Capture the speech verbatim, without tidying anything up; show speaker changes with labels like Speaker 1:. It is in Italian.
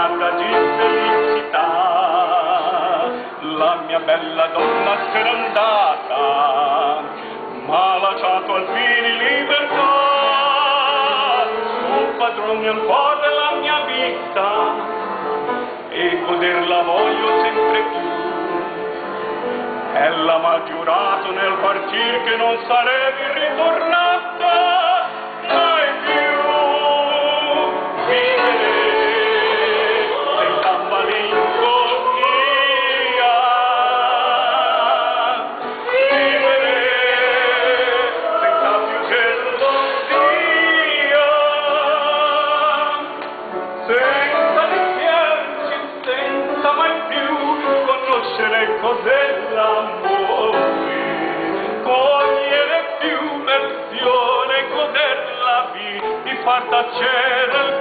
Speaker 1: giornata di felicità. La mia bella donna se n'è andata, ma ha lasciato al fine libertà. Sono padrone al cuore della mia vita e goderla voglio sempre più. Ella m'ha giurato nel partir che non sarebbe ritornata mai più. Vivere senza malinconia, vivere senza più gelosia, senza dispiacerci, senza mai più conoscere cos'è l'amore, cogliere più lezione, goder la vita, di far tacere